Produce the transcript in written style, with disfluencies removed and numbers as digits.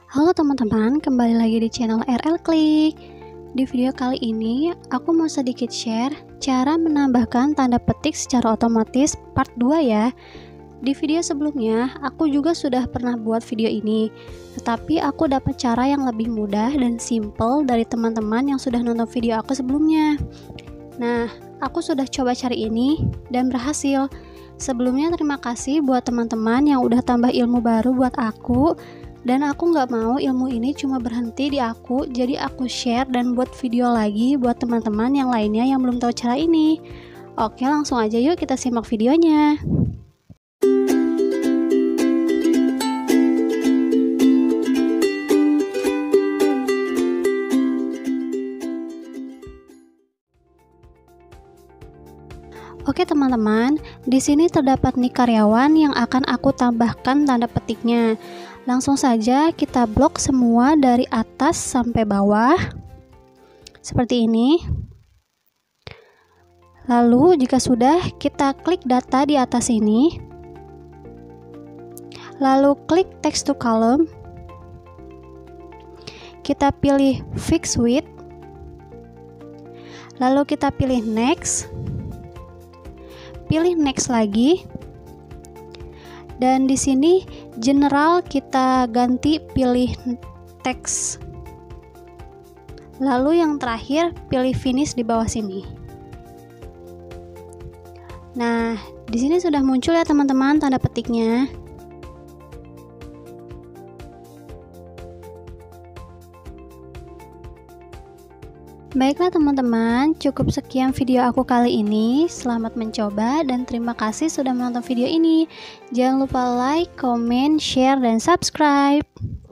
Halo teman-teman, kembali lagi di channel RL Klik. Di video kali ini, aku mau sedikit share cara menambahkan tanda petik secara otomatis part 2 ya. Di video sebelumnya, aku juga sudah pernah buat video ini, tetapi aku dapat cara yang lebih mudah dan simple dari teman-teman yang sudah nonton video aku sebelumnya. Nah, aku sudah coba cari ini dan berhasil. Sebelumnya terima kasih buat teman-teman yang udah tambah ilmu baru buat aku. Dan aku nggak mau ilmu ini cuma berhenti di aku, jadi aku share dan buat video lagi buat teman-teman yang lainnya yang belum tahu cara ini. Oke, langsung aja yuk kita simak videonya. Oke teman-teman, di sini terdapat nik karyawan yang akan aku tambahkan tanda petiknya. Langsung saja kita blok semua dari atas sampai bawah. Seperti ini. Lalu jika sudah, kita klik data di atas ini. Lalu klik text to column. Kita pilih fix width. Lalu kita pilih next. Pilih next lagi, dan di sini general kita ganti pilih text. Lalu yang terakhir pilih finish di bawah sini. Nah, di sini sudah muncul ya teman-teman tanda petiknya. Baiklah teman-teman, cukup sekian video aku kali ini. Selamat mencoba dan terima kasih sudah menonton video ini. Jangan lupa like, comment, share, dan subscribe.